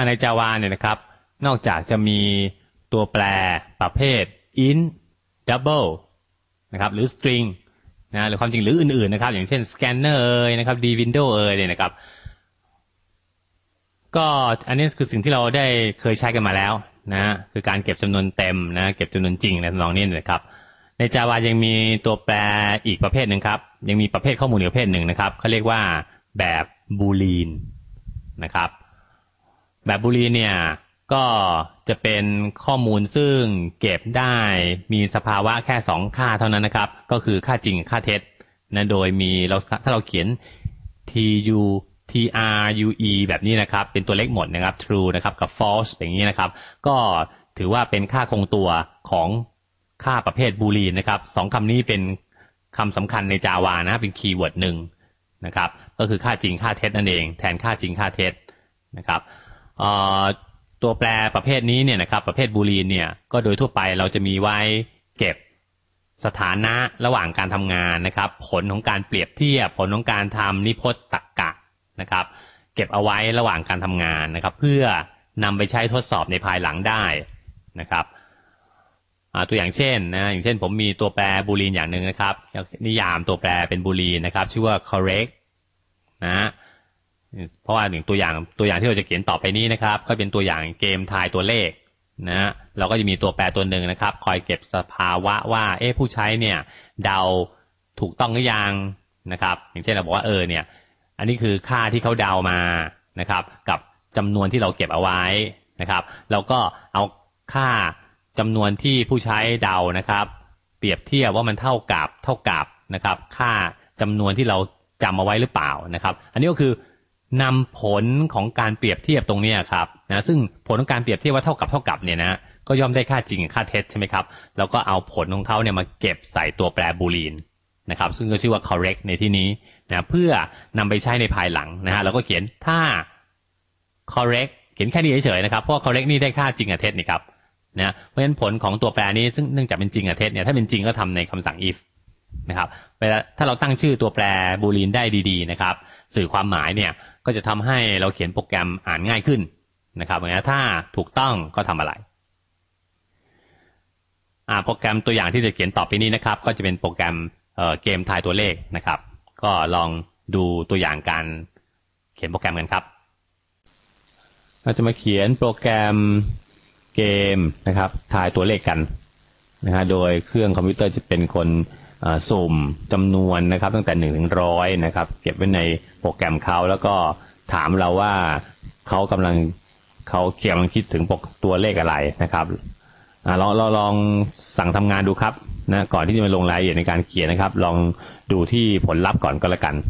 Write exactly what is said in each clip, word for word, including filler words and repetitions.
ใน Java เนี่ยนะครับนอกจากจะมีตัวแปรประเภท int double นะครับหรือ string นะหรือความจริงหรืออื่นๆนะครับอย่างเช่น scanner เอ่ยนะครับ dwindow เอ่ยเนี่ยนะครับก็อันนี้คือสิ่งที่เราได้เคยใช้กันมาแล้วนะคือการเก็บจำนวนเต็มนะเก็บจำนวนจริงในทำนองนี้นะครับใน Java ยังมีตัวแปรอีกประเภทหนึ่งครับยังมีประเภทข้อมูลอีกประเภทหนึ่งนะครับเขาเรียกว่าแบบบูลีนนะครับแบบบูลีนเนี่ยก็จะเป็นข้อมูลซึ่งเก็บได้มีสภาวะแค่สองค่าเท่านั้นนะครับก็คือค่าจริงกับค่าเท็จนะโดยมีเราถ้าเราเขียน tu true แบบนี้นะครับเป็นตัวเลขหมดนะครับ true นะครับกับ false อย่างนี้นะครับก็ถือว่าเป็นค่าคงตัวของค่าประเภทบูลีนนะครับสองคำนี้เป็นคำสำคัญใน Java นะเป็นคีย์เวิร์ดหนึ่งนะครับก็คือค่าจริงค่าเท็จนั่นเองแทนค่าจริงค่าเท็จนะครับตัวแปรประเภทนี้เนี่ยนะครับประเภทบูลีนเนี่ยก็โดยทั่วไปเราจะมีไว้เก็บสถานะระหว่างการทำงานนะครับผลของการเปรียบเทียบผลของการทำนิพจน์ตรรกะนะครับเก็บเอาไว้ระหว่างการทำงานนะครับเพื่อนำไปใช้ทดสอบในภายหลังได้นะครับตัวอย่างเช่นนะอย่างเช่นผมมีตัวแปรบูลีนอย่างหนึ่งนะครับนิยามตัวแปรเป็นบูลีนนะครับชื่อว่า correct นะเพราะว่าหนึ่งตัวอย่างตัวอย่างที่เราจะเขียนต่อไปนี้นะครับก็เป็นตัวอย่างเกมทายตัวเลขนะเราก็จะมีตัวแปรตัวหนึ่งนะครับคอยเก็บสภาวะว่าเอ๊ะผู้ใช้เนี่ยเดาถูกต้องหรือยังนะครับอย่างเช่นเราบอกว่าเออเนี่ยอันนี้คือค่าที่เขาเดามานะครับกับจำนวนที่เราเก็บเอาไว้นะครับเราก็เอาค่าจำนวนที่ผู้ใช้เดานะครับเปรียบเทียบว่ามันเท่ากับเท่ากับนะครับค่าจำนวนที่เราจำเอาไว้หรือเปล่านะครับอันนี้ก็คือนำผลของการเปรียบเทียบตรงนี้ครับนะซึ่งผลของการเปรียบเทียบว่าเท่ากับเท่ากับเนี่ยนะก็ย่อมได้ค่าจริงกับค่าเท็จใช่ไหมครับแล้วก็เอาผลของเขาเนี่ยมาเก็บใส่ตัวแปรบูลีนนะครับซึ่งก็ชื่อว่า correct ในที่นี้นะเพื่อนำไปใช้ในภายหลังนะฮะเราก็เขียนถ้า correct เขียนแค่นี้เฉยๆนะครับเพราะ correct นี่ได้ค่าจริงกับเท็จนี่ครับนะเพราะฉะนั้นผลของตัวแปรนี้ซึ่งเนื่องจากเป็นจริงกับเท็จเนี่ยถ้าเป็นจริงก็ทำในคำสั่ง if นะครับเวลาถ้าเราตั้งชื่อตัวแปรบูลีนได้ดีๆนะครับสื่อความหมายเนี่ยก็จะทำให้เราเขียนโปรแกรมอ่านง่ายขึ้นนะครับอย่างนี้ถ้าถูกต้องก็ทำอะไรอ่าโปรแกรมตัวอย่างที่จะเขียนต่อไปนี้นะครับก็จะเป็นโปรแกรมเอ่อเกมทายตัวเลขนะครับก็ลองดูตัวอย่างการเขียนโปรแกรมกันครับเราจะมาเขียนโปรแกรมเกมนะครับทายตัวเลขกันนะฮะโดยเครื่องคอมพิวเตอร์จะเป็นคนสุ่มจำนวนนะครับตั้งแต่หนึ่งถึงร้อยนะครับเก็บไว้ในโปรแกรมเขาแล้วก็ถามเราว่าเขากำลังเขากำลังคิดถึงตัวเลขอะไรนะครับเราเราลองสั่งทำงานดูครับนะก่อนที่จะมาลงรายละเอียดในการเขียนนะครับลองดูที่ผลลัพธ์ก่อนก็แล้วกัน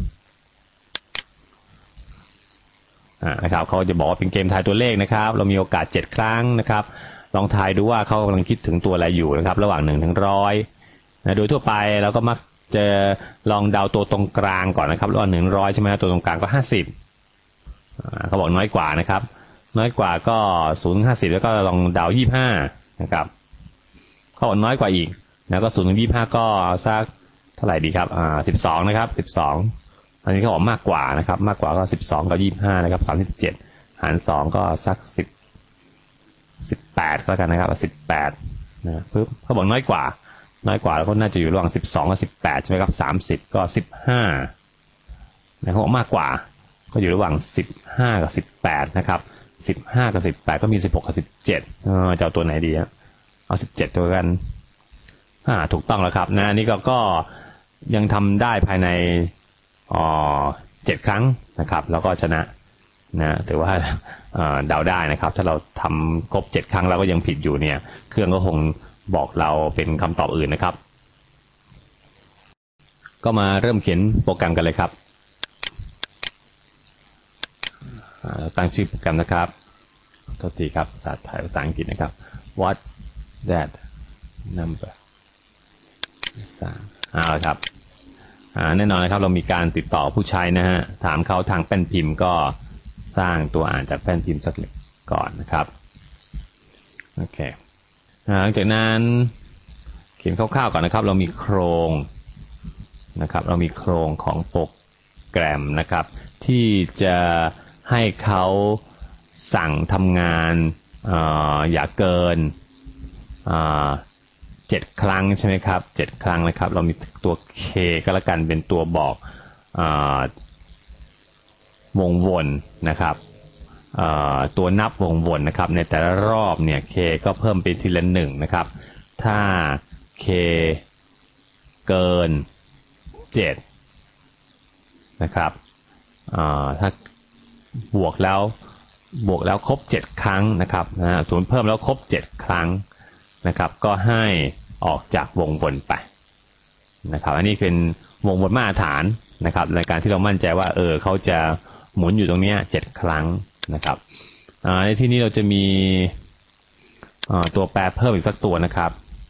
นะครับเขาจะบอกว่าเป็นเกมทายตัวเลขนะครับเรามีโอกาสเจ็ดครั้งนะครับลองทายดูว่าเขากำลังคิดถึงตัวอะไรอยู่นะครับระหว่างหนึ่งถึงร้อยนะโดยทั่วไปเราก็มักจะลองเดาตัวตรงกลางก่อนนะครับระหว่างหนึ่งร้อยใช่ไหมตัวตรงกลางก็ห้าสิบเขาบอกน้อยกว่านะครับน้อยกว่าก็ศูนย์ถึงห้าสิบแล้วก็ลองเดายี่สิบห้านะครับเขาบอกน้อยกว่าอีกแล้วก็ศูนย์ถึงยี่สิบห้าก็สักเท่าไหร่ดีครับอ่าสิบสองนะครับสิบสองอันนี้เขาบอกมากกว่านะครับมากกว่าก็สิบสองกับยี่สิบห้านะครับสามสิบเจ็ดหารสองก็สักสิบสิบแปดก็แล้วกันนะครับสิบแปดนะปึ๊บเขาบอกน้อยกว่าน้อยกว่าแล้วก็น่าจะอยู่ระหว่างสิบสองกับสิบแปดใช่ไหมครับสามสิบก็สิบห้านะครับมากกว่าก็อยู่ระหว่างสิบห้ากับสิบแปดนะครับสิบห้ากับสิบแปดก็มีสิบหกกับสิบเจ็ดเออจะเอาตัวไหนดีฮะเอาสิบเจ็ดตัวกันอ่าถูกต้องแล้วครับนะนี่ก็ก็ยังทำได้ภายในอ๋อเจ็ดครั้งนะครับแล้วก็ชนะนะถือว่าเดาได้นะครับถ้าเราทำครบเจ็ดครั้งแล้วก็ยังผิดอยู่เนี่ยเครื่องก็คงบอกเราเป็นคำตอบอื่นนะครับก็มาเริ่มเขียนโปรแกรมกันเลยครับตั้งชื่อโปรแกรมนะครับโทษทีครับภาษาไทยภาษาอังกฤษนะครับ what's that number สามเอาละครับแน่นอนนะครับเรามีการติดต่อผู้ใช้นะฮะถามเขาทางแป้นพิมพ์ก็สร้างตัวอ่านจากแป้นพิมพ์สักเล็กก่อนนะครับโอเคหลังจากนั้นเขียนคร่าวๆก่อนนะครับเรามีโครงนะครับเรามีโครงของโปรแกรมนะครับที่จะให้เขาสั่งทำงานเอ่ออย่าเกินเจ็ดครั้งใช่ไหมครับเจ็ดครั้งนะครับเรามีตัว K ก็แล้วกันเป็นตัวบอกวงวนนะครับตัวนับวงวนนะครับในแต่ละรอบเนี่ย K ก็เพิ่มเป็นทีละหนึ่งนะครับถ้า K เกินเจ็ดนะครับถ้าบวกแล้วบวกแล้วครบเจ็ดครั้งนะครับนะศูนย์เพิ่มแล้วครบเจ็ดครั้งนะครับก็ให้ออกจากวงวนไปนะครับอันนี้เป็นวงวนมาตรฐานนะครับในการที่เรามั่นใจว่าเออเขาจะหมุนอยู่ตรงนี้เจ็ดครั้งนะครับในที่นี้เราจะมีตัวแปรเพิ่มอีกสักตัวนะครับ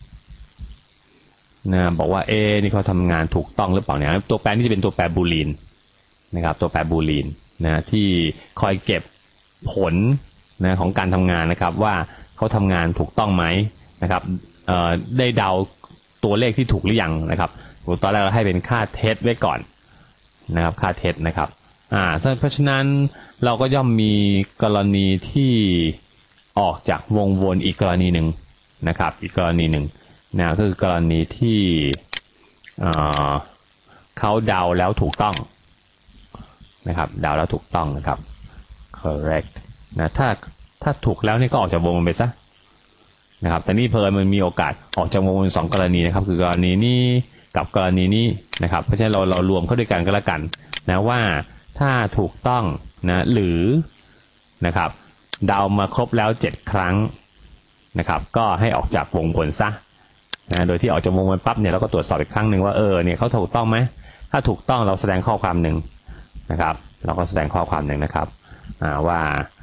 นะบอกว่าเอนี่เขาทำงานถูกต้องหรือเปล่าเนี่ยตัวแปรนี้จะเป็นตัวแปรบูลีนนะครับตัวแปรบูลีนนะที่คอยเก็บผลนะของการทำงานนะครับว่าเขาทำงานถูกต้องไหมนะครับได้เดาตัวเลขที่ถูกหรือยังนะครับตอนแรกเราให้เป็นค่าเท็จไว้ก่อนนะครับค่าเท็จนะครับอ่าเพราะฉะนั้นเราก็ย่อมมีกรณีที่ออกจากวงวนอีกกรณีหนึ่งนะครับอีกกรณีหนึ่งนะก็คือกรณีที่เขาเดาแล้วถูกต้องนะครับเดาแล้วถูกต้องนะครับ correct นะถ้าถ้าถูกแล้วนี่ก็ออกจากวงไปซะนะครับแต่นี่เพลินมันมีโอกาสออกจากวงเป็นสองกรณีนะครับคือกรณีนี้กับกรณีนี้นะครับเพราะฉะนั้นเราเรารวมเข้าด้วยกันก็แล้วกันนะว่าถ้าถูกต้องนะหรือนะครับเดามาครบแล้วเจ็ดครั้งนะครับก็ให้ออกจากวงวนซะนะโดยที่ออกจากวงวนปั๊บเนี่ยเราก็ตรวจสอบอีกครั้งหนึ่งว่าเออเนี่ยเขาถูกต้องไหมถ้าถูกต้องเราแสดงข้อความหนึ่งนะครับเราก็แสดงข้อความหนึ่งนะครับว่า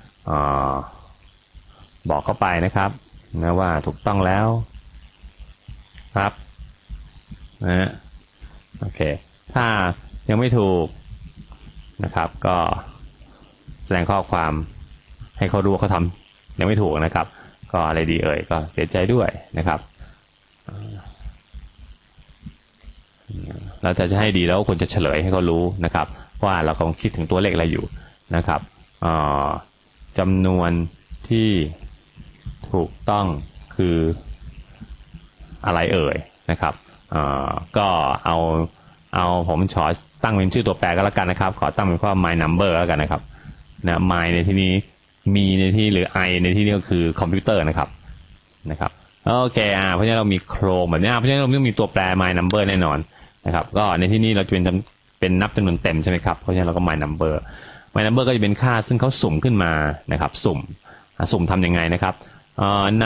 บอกเข้าไปนะครับนะว่าถูกต้องแล้วครับนะโอเคถ้ายังไม่ถูกนะครับก็แสดงข้อความให้เขารู้ว่าเขาทำยังไม่ถูกนะครับก็อะไรดีเอ่ยก็เสียใจด้วยนะครับเราจะให้ดีแล้วควรจะเฉลยให้เขารู้นะครับว่าเรากำลังคิดถึงตัวเลขอะไรอยู่นะครับจำนวนที่ถูกต้องคืออะไรเอ่ยนะครับก็เอาเอาผมขอตั้งเป็นชื่อตัวแปรก็แล้วกันนะครับขอตั้งเป็นว่า my number แล้วกันนะครับนะ my ในที่นี้มีในที่หรือ i ในที่นี้ก็คือคอมพิวเตอร์นะครับนะครับโอเคอ่าเพราะฉะนั้นเรามีโครงแบบนี้เพราะฉะนั้นเราต้องมีตัวแปร my number แน่นอนนะครับก็ในที่นี้เราจะเป็นเป็นนับจำนวนเต็มใช่ไหมครับเพราะฉะนั้นเราก็ my number my number ก็จะเป็นค่าซึ่งเขาสุ่มขึ้นมานะครับสุ่มสุ่มทำยังไงนะครับใน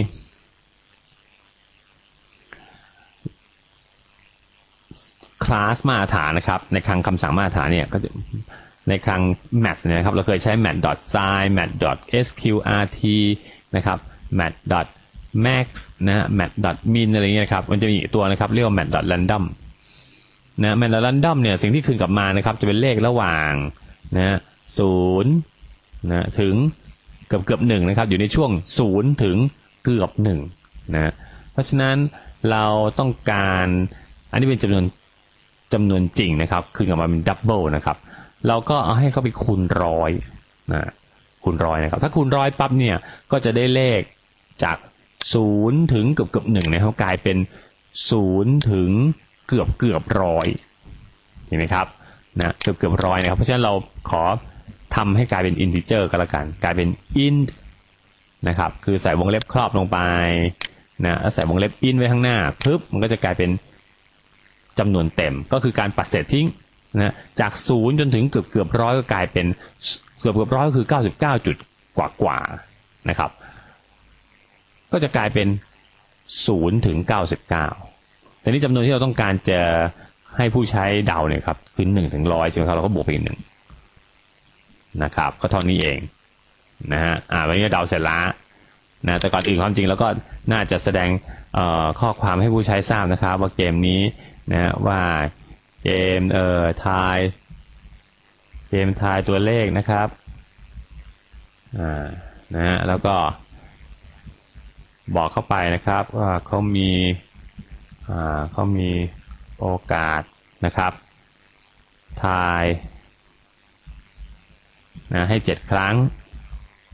คลาสมาตรฐานนะครับในคลังคำสั่งมาตรฐานเนี่ยก็จะในคลัง mat นะครับเราเคยใช้ mat.size mat.sqrt นะครับ mat.max นะ mat.min อะไรเงี้ยครับมันจะมีอีกตัวนะครับเรียกว่า mat.random นะ mat.random เนี่ยสิ่งที่คืนกลับมานะครับจะเป็นเลขระหว่างนะศูนย์นะถึงเกือบเกือบหนึ่งนะครับอยู่ในช่วงศูนย์ถึงเกือบหนึ่งนะเพราะฉะนั้นเราต้องการอันนี้เป็นจำนวนจำนวนจริงนะครับคืนกลับมาเป็นดับเบิลนะครับเราก็เอาให้เขาไปคูณร้อยนะคูณร้อยนะครับถ้าคูณร้อยปั๊บเนี่ยก็จะได้เลขจากศูนย์ถึงเกือบเกือบหนึ่งเนี่ยเขากลายเป็นศูนย์ถึงเกือบเกือบร้อยเห็นไหมครับนะเกือบเกือบร้อยนะครับเพราะฉะนั้นเราขอทำให้กลายเป็น integer ก็แล้วกันกลายเป็น int นะครับคือใส่วงเล็บครอบลงไปนะแล้วใส่วงเล็บ int ไว้ข้างหน้าปึ๊บมันก็จะกลายเป็นจำนวนเต็มก็คือการปัดเศษทิ้งนะจากศูนย์จนถึงเกือบเกือบร้อยก็กลายเป็นเกือบเกือบร้อยก็คือเก้าสิบเก้าจุดกว่ากว่านะครับก็จะกลายเป็นศูนย์ถึงเก้าสิบเก้าแต่นี่จำนวนที่เราต้องการจะให้ผู้ใช้เดาเนี่ยครับคือหนึ่งถึงร้อยใช่ไหมครับเราก็บวกไปอีกหนึ่งนะครับก็เท่านี้เองนะฮะอ่าวันนี้เดาเสร็จแล้วนะแต่ก่อนอื่นความจริงแล้วก็น่าจะแสดงข้อความให้ผู้ใช้ทราบนะครับว่าเกมนี้นะว่าเกมเอ่อทายเกมทายตัวเลขนะครับอ่านะฮะแล้วก็บอกเข้าไปนะครับว่าเขามีอ่าเขามีโอกาสนะครับทายนะให้เจ็ดครั้ง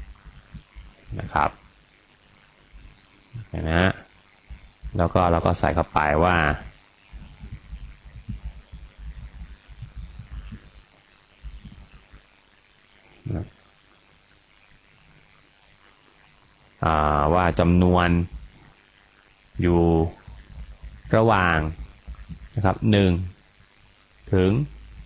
นะครับเห็นไหมฮะแล้วก็เราก็ใส่เข้าไปว่าว่าจำนวนอยู่ระหว่างนะครับหนึ่งถึง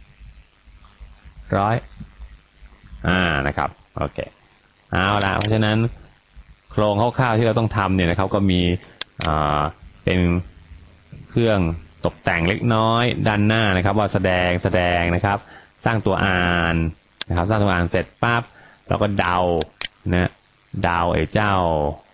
ร้อยอ่านะครับโอเคเอาละเพราะฉะนั้นโครงคร่าวๆที่เราต้องทำเนี่ยนะครับก็มีอ่าเป็นเครื่องตกแต่งเล็กน้อยด้านหน้านะครับว่าแสดงแสดงนะครับสร้างตัวอ่านนะครับสร้างตัวอ่านเสร็จปั๊บเราก็เดานะเดาไอ้เจ้า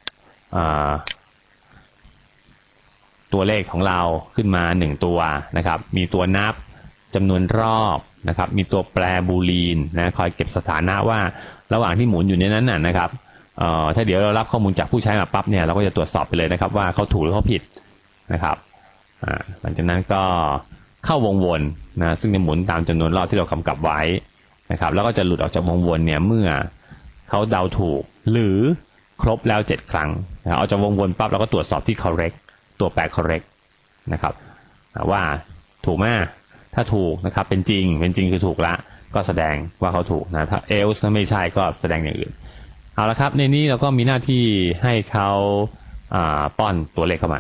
ตัวเลขของเราขึ้นมาหนึ่งตัวนะครับมีตัวนับจำนวนรอบนะครับมีตัวแปรบูลีนนะคอยเก็บสถานะว่าระหว่างที่หมุนอยู่ในนั้นน่ะนะครับเอ่อถ้าเดี๋ยวเรารับข้อมูลจากผู้ใช้มาปั๊บเนี่ยเราก็จะตรวจสอบไปเลยนะครับว่าเขาถูกหรือเขาผิดนะครับอ่าหลังจากนั้นก็เข้าวงวนนะซึ่งจะหมุนตามจำนวนรอบที่เรากำกับไว้นะครับแล้วก็จะหลุดออกจากวงวนเนี่ยเมื่อเขาเดาถูกหรือครบแล้วเจ็ดครั้งเอาจากวงวนปั๊บเราก็ตรวจสอบที่ correct ตัวแปร correct นะครับว่าถูกไหมถ้าถูกนะครับเป็นจริงเป็นจริงคือถูกละก็แสดงว่าเขาถูกนะถ้า else ถ้าไม่ใช่ก็แสดงอย่างอื่นเอาละครับในนี้เราก็มีหน้าที่ให้เขาป้อนตัวเลขเข้ามา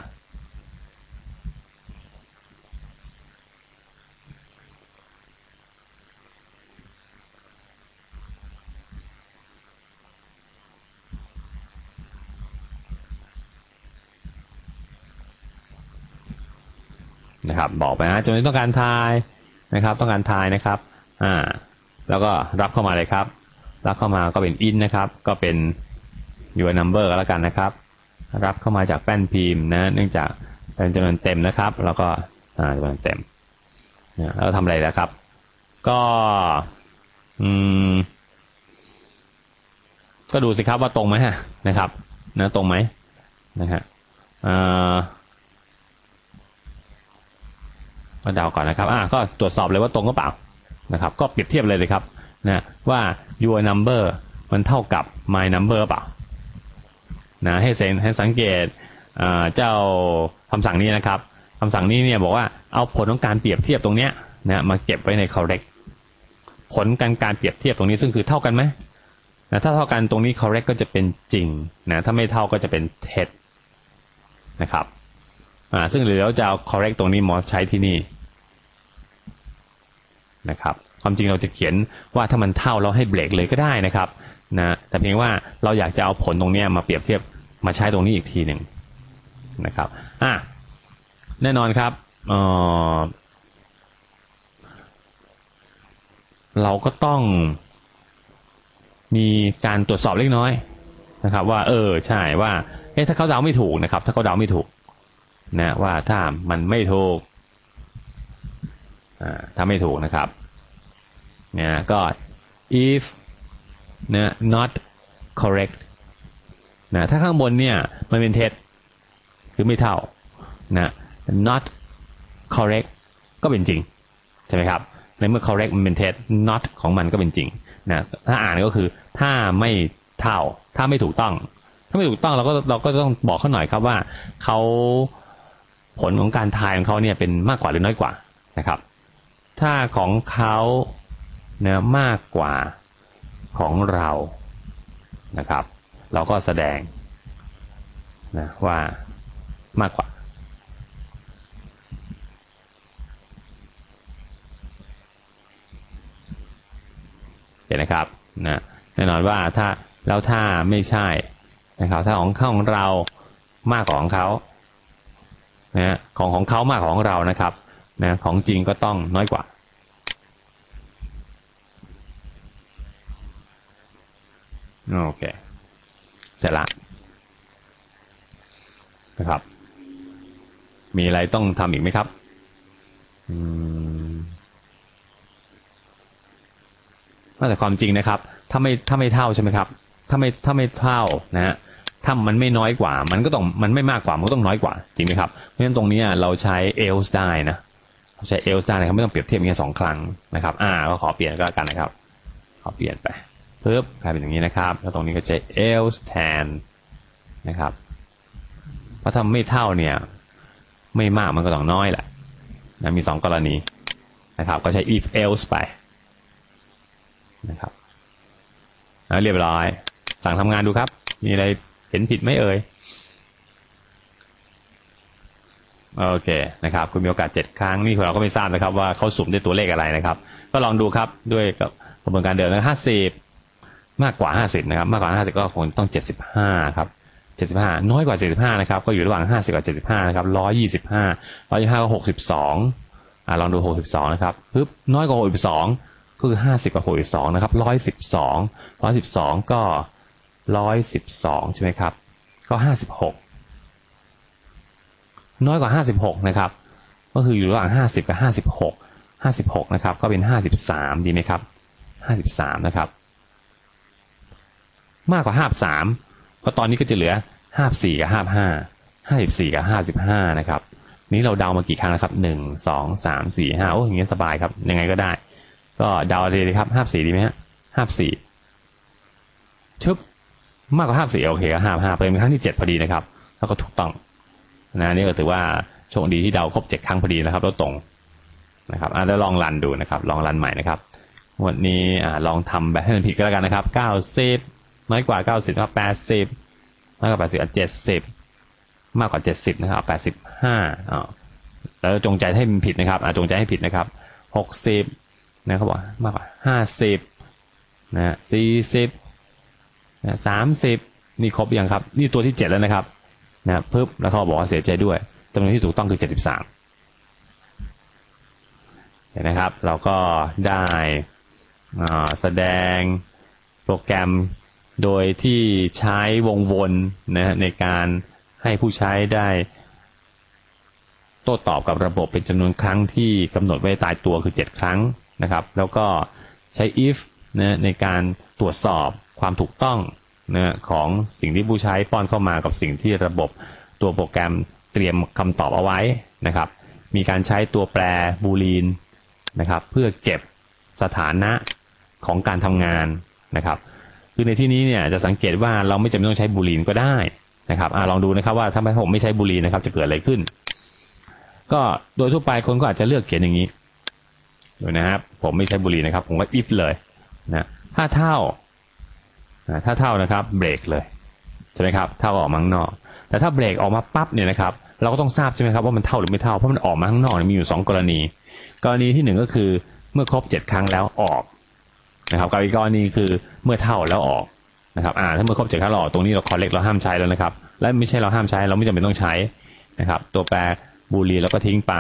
นะครับบอกไปนะจำนวนต้องการทายนะครับต้องการทายนะครับอ่าแล้วก็รับเข้ามาเลยครับรับเข้ามาก็เป็น int นะครับก็เป็น your number ก็แล้วกันนะครับรับเข้ามาจากแป้นพิมพ์นะเนื่องจากเป็นจำนวนเต็มนะครับแล้วก็อ่าจำนวนเต็มนะแล้วทำอะไรแล้วครับก็อืมก็ดูสิครับว่าตรงไหมฮะนะครับนะตรงไหมนะฮะอ่ามาเดาก่อนนะครับอ่าก็ตรวจสอบเลยว่าตรงหรือเปล่านะครับก็เปรียบเทียบเลยเลยครับนะว่า your number มันเท่ากับ my number เปล่านะให้เซนให้สังเกตเจ้าคำสั่งนี้นะครับคำสั่งนี้เนี่ยบอกว่าเอาผลของการเปรียบเทียบตรงเนี้ยนะมาเก็บไว้ใน correct ผลการการเปรียบเทียบตรงนี้ซึ่งคือเท่ากันไหมนะถ้าเท่ากันตรงนี้ correct ก็จะเป็นจริงนะถ้าไม่เท่าก็จะเป็นเท็จนะครับอ่าซึ่งเดี๋ยวเราจะเอา correct ตรงนี้มาใช้ที่นี่นะครับความจริงเราจะเขียนว่าถ้ามันเท่าเราให้เบรกเลยก็ได้นะครับนะแต่เพียงว่าเราอยากจะเอาผลตรงนี้มาเปรียบเทียบมาใช้ตรงนี้อีกทีหนึ่งนะครับอ่ะแน่นอนครับเอ่อเราก็ต้องมีการตรวจสอบเล็กน้อยนะครับว่าเออใช่ว่าเอ๊ะถ้าเขาเดาไม่ถูกนะครับถ้าเขาเดาไม่ถูกนะว่าถ้ามันไม่ถูกอ่าถ้าไม่ถูกนะครับเนี่ยก็ if นะ not correct นะถ้าข้างบนเนี่ยมันเป็นเท็จคือไม่เท่านะ not correct ก็เป็นจริงใช่ไหมครับในเมื่อ correct มันเป็นเท็จ not ของมันก็เป็นจริงนะถ้าอ่านก็คือถ้าไม่เท่าถ้าไม่ถูกต้องถ้าไม่ถูกต้องเราก็เราก็ต้องบอกเขาหน่อยครับว่าเขาผลของการทายของเขาเนี่ยเป็นมากกว่าหรือน้อยกว่านะครับถ้าของเขาเนี่ยมากกว่าของเรานะครับเราก็แสดงนะว่ามากกว่าเห็นนะครับนะแน่นอนว่าถ้าแล้วถ้าไม่ใช่นะครับถ้าของของเรามากกว่าของเขานะของของเขามากกว่าของเรานะครับนะของจริงก็ต้องน้อยกว่าโอเคเสร็จละนะครับมีอะไรต้องทำอีกไหมครับอืมแต่ความจริงนะครับถ้าไม่ถ้าไม่เท่าใช่ไหมครับถ้าไม่ถ้าไม่เท่านะฮะถ้ามันไม่น้อยกว่ามันก็ต้องมันไม่มากกว่ามันก็ต้องน้อยกว่าจริงไหมครับเพราะฉะนั้นตรงนี้เราใช้ else ได้นะใช้ else ได้นะครับไม่ต้องเปรียบเทียบแค่สองครั้งนะครับอ่าก็ขอเปลี่ยนก็แล้วกันนะครับขอเปลี่ยนไปปึ๊บกลายเป็นอย่างนี้นะครับแล้วตรงนี้ก็จะ else แทนนะครับเพราะถ้าไม่เท่าเนี่ยไม่มากมันก็ต้องน้อยแหละนะมีสองกรณีนะครับก็ใช้ if else ไปนะครับแล้วเรียบร้อยสั่งทำงานดูครับมีอะไรเห็นผิดไหมเอ่ยโอเคนะครับคุณมีโอกาสเจ็ดครั้งนี่เราก็ไม่ทราบนะครับว่าเขาสุ่มด้วยตัวเลขอะไรนะครับก็ลองดูครับด้วยกับกระบวนการเดิมนะห้าสิบมากกว่าห้าสิบนะครับมากกว่าห้าสิบก็คงต้องเจ็ดสิบห้าครับเจ็ดสิบห้าน้อยกว่าเจ็ดสิบห้านะครับก็อยู่ระหว่างห้าสิบกับเจ็ดสิบห้านะครับหนึ่งร้อยยี่สิบห้า หนึ่งร้อยยี่สิบห้าก็หกสิบสองอ่าลองดูหกสิบสองนะครับปึ๊บน้อยกว่าหกสิบสองก็คือห้าสิบกับหกสิบสองนะครับหนึ่งร้อยสิบสอง หนึ่งร้อยสิบสองก็หนึ่งร้อยสิบสองใช่ไหมครับก็ห้าสิบหกน้อยกว่าห้าสิบหกนะครับก็คืออยู่ระหว่างห้าสิบกับห้าสิบหก ห้าสิบหกนะครับก็เป็นห้าสิบสามดีไหมครับห้าสิบสามนะครับมากกว่าห้าสิบสามก็ตอนนี้ก็จะเหลือห้าสิบสี่กับห้าสิบห้า ห้าสิบสี่กับห้าสิบห้านะครับนี้เราเดามากี่ครั้งแล้วครับหนึ่ง สอง สาม สี่ ห้าโอ้อย่างเงี้ยสบายครับยังไงก็ได้ก็เดาเลยครับห้าสิบสี่ดีไหมฮะห้าสิบสี่ชึบมากกว่าห้าสิบสี่โอเคก็ห้าสิบห้าเป็นครั้งที่เจ็ดพอดีนะครับแล้วก็ถูกต้องนะนี่ก็ถือว่าโชคดีที่เดาครบเจ็ดครั้งพอดีนะครับแล้วตรงนะครับอ่ะแล้วลองรันดูนะครับลองรันใหม่นะครับวันนี้อ่าลองทำแบบให้มันผิดก็แล้วกันนะครับเก้าสิบน้อยกว่าเก้าสิบก็แปดสิบน้อยกว่าแปดสิบอ่ะเจ็ดสิบมากกว่าเจ็ดสิบนะครับแปดสิบห้าอ่าแล้วจงใจให้มันผิดนะครับอ่าจงใจให้ผิดนะครับหกสิบนะเขาบอกมากกว่าห้าสิบนะสี่สิบนะสามสิบนี่ครบยังครับนี่ตัวที่เจ็ดแล้วนะครับนะปึ๊บแล้วเขาบอกว่าเสียใจด้วยจำนวนที่ถูกต้องคือเจ็ดสิบสามเห็นนะครับเราก็ได้แสดงโปรแกรมโดยที่ใช้วงวนนะในการให้ผู้ใช้ได้โต้ตอบกับระบบเป็นจำนวนครั้งที่กำหนดไว้ตายตัวคือเจ็ดครั้งนะครับแล้วก็ใช้ if นะในการตรวจสอบความถูกต้องนะของสิ่งที่ผู้ใช้ป้อนเข้ามากับสิ่งที่ระบบตัวโปรแกรมเตรียมคำตอบเอาไว้นะครับมีการใช้ตัวแปรบูลีนนะครับเพื่อเก็บสถานะของการทำงานนะครับคือในที่นี้เนี่ยจะสังเกตว่าเราไม่จำเป็นต้องใช้บูลีนก็ได้นะครับอ่าลองดูนะครับว่าถ้าผมไม่ใช้บูลีนนะครับจะเกิดอะไรขึ้นก็โดยทั่วไปคนก็อาจจะเลือกเขียนอย่างนี้ดูนะครับผมไม่ใช้บูลีนนะครับผมก็ if เลยนะถ้าเท่าถ้าเท่านะครับเบรกเลยใช่ไหมครับเท่าออกมาข้างนอกแต่ถ้าเบรกออกมาปั๊บเนี่ยนะครับเราก็ต้องทราบใช่ไหมครับว่ามันเท่าหรือไม่เท่าเพราะมันออกมาข้างนอกมีอยู่สองกรณีกรณีที่หนึ่งก็คือเมื่อครบเจ็ดครั้งแล้วออกนะครับกับอีกกรณีคือเมื่อเท่าแล้วออกนะครับอ่าถ้าเมื่อครบเจ็ดครั้งเราออกตรงนี้เราคอลเลกเราห้ามใช้แล้วนะครับและไม่ใช่เราห้ามใช้เราไม่จำเป็นต้องใช้นะครับตัวแปรบูลีเราก็ทิ้งไป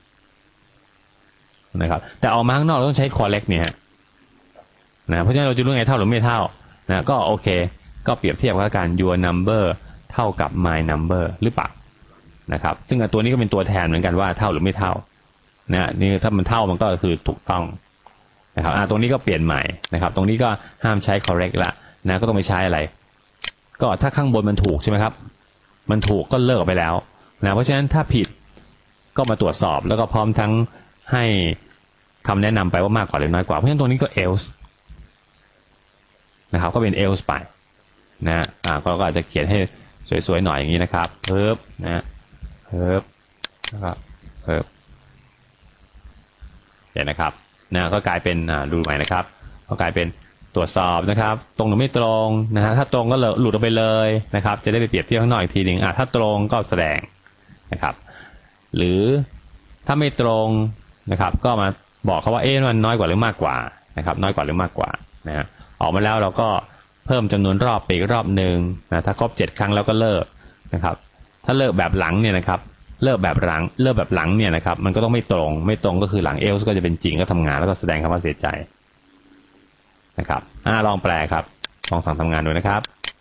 นะครับแต่ออกมาข้างนอกเราต้องใช้คอลเลกเนี่ยนะเพราะฉะนั้นเราจะรู้ไงเท่าหรือไม่เท่านะก็โอเคก็เปรียบเทียบกับการ your number เท่ากับ my number หรือเปล่านะครับซึ่งตัวนี้ก็เป็นตัวแทนเหมือนกันว่าเท่าหรือไม่เท่านะนี่ถ้ามันเท่ามันก็คือถูกต้องนะครับอ่าตรงนี้ก็เปลี่ยนใหม่นะครับตรงนี้ก็ห้ามใช้ correct ละนะก็ต้องไปใช้อะไรก็ถ้าข้างบนมันถูกใช่ไหมครับมันถูกก็เลิกออกไปแล้วนะเพราะฉะนั้นถ้าผิดก็มาตรวจสอบแล้วก็พร้อมทั้งให้คำแนะนำไปว่ามากกว่าหรือน้อยกว่าเพราะฉะนั้นตรงนี้ก็ else นะครับก็เป็น else ไปนะอ่าก็อาจจะเขียนให้สวยๆหน่อยอย่างนี้นะครับเพิ่มนะเพิ่มนะครับเพิ่มเห็นนะครับนะก็กลายเป็นอ่าดูใหม่นะครับก็กลายเป็นตรวจสอบนะครับตรงหรือไม่ตรงนะฮะถ้าตรงก็หลุดออกไปเลยนะครับจะได้ไปเปรียบเทียบข้างนอกอีกทีหนึ่งอ่าถ้าตรงก็แสดงนะครับหรือถ้าไม่ตรงนะครับก็มาบอกเขาว่าเอ๊ะมันน้อยกว่าหรือมากกว่านะครับน้อยกว่าหรือมากกว่านะฮะออกมาแล้วเราก็เพิ่มจำนวนรอบไปอีกรอบหนึ่งนะถ้าครบเจ็ดครั้งแล้วก็เลิกนะครับถ้าเลิกแบบหลังเนี่ยนะครับเลิกแบบหลังเลิกแบบหลังเนี่ยนะครับมันก็ต้องไม่ตรงไม่ตรงก็คือหลัง else ก็จะเป็นจริงก็ทำงานแล้วก็แสดงคำว่าเสียใจนะครับอ่าลองแปลครับลองสั่งทำงานดูนะครับ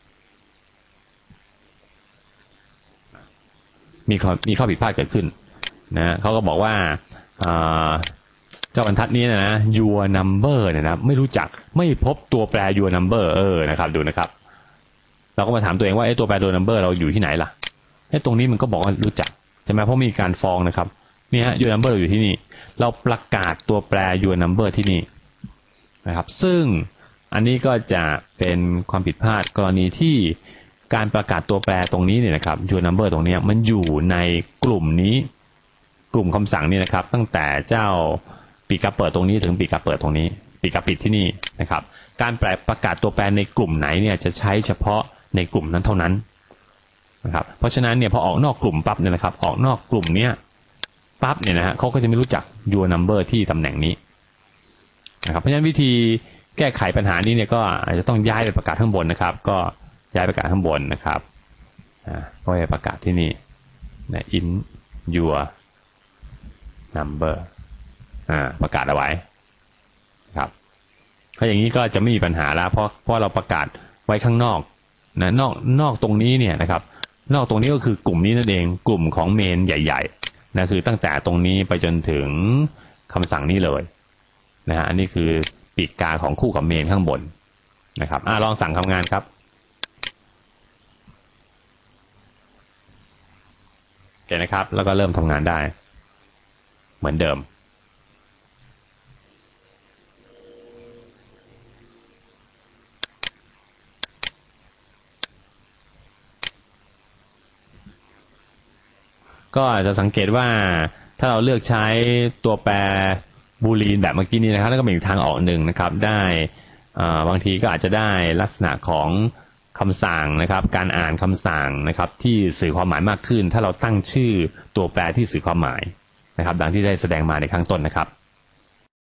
มีข้อมีข้อผิดพลาดเกิดขึ้นนะเขาก็บอกว่าเจ้าบรรทัดนี้นะ your number เนี่ยนะไม่รู้จักไม่พบตัวแปร your number เออนะครับดูนะครับเราก็มาถามตัวเองว่าไอ้ตัวแปร your number เราอยู่ที่ไหนล่ะไอ้ตรงนี้มันก็บอกว่ารู้จักใช่ไหมเพราะมีการฟ้องนะครับนี่ฮะ your number เราอยู่ที่นี่เราประกาศตัวแปร your number ที่นี่นะครับซึ่งอันนี้ก็จะเป็นความผิดพลาดกรณีที่การประกาศตัวแปรตรงนี้เนี่ยนะครับ your number ตรงนี้มันอยู่ในกลุ่มนี้กลุ่มคำสั่งนี่นะครับตั้งแต่เจ้าปีกาเปิดตรงนี้ถึงปีกาเปิดตรงนี้ปีกาปิดที่นี่นะครับการแปลประกาศตัวแปรในกลุ่มไหนเนี่ยจะใช้เฉพาะในกลุ่มนั้นเท่านั้นนะครับเพราะฉะนั้นเนี่ยพอออกนอกกลุ่มปั๊บเนี่ยนะครับออกนอกกลุ่มเนี้ยปั๊บเนี่ยนะฮะเขาก็จะไม่รู้จัก your number ที่ตำแหน่งนี้นะครับเพราะฉะนั้นวิธีแก้ไขปัญหานี้เนี่ยก็อาจจะต้องย้ายไปประกาศข้างบนนะครับก็ย้ายประกาศข้างบนนะครับอ่าก็ไปประกาศที่นี่นะ in your number อ่าประกาศเอาไว้ครับเพราะอย่างนี้ก็จะไม่มีปัญหาแล้วเพราะเพราะเราประกาศไว้ข้างนอกนะนอกนอกตรงนี้เนี่ยนะครับนอกตรงนี้ก็คือกลุ่มนี้นั่นเองกลุ่มของเมนใหญ่ๆนะคือตั้งแต่ตรงนี้ไปจนถึงคำสั่งนี้เลยนะฮะอันนี้คือปีกกาของคู่กับเมนข้างบนนะครับอ่าลองสั่งทำงานครับโอเคนะครับแล้วก็เริ่มทำงานได้เหมือนเดิมก็จะสังเกตว่าถ้าเราเลือกใช้ตัวแปรบูลีนแบบเมื่อกี้นี้นะครับแล้วก็มีอีกทางออกหนึ่งนะครับได้บางทีก็อาจจะได้ลักษณะของคำสั่งนะครับการอ่านคำสั่งนะครับที่สื่อความหมายมากขึ้นถ้าเราตั้งชื่อตัวแปรที่สื่อความหมายนะครับดังที่ได้แสดงมาในข้างต้นนะครับ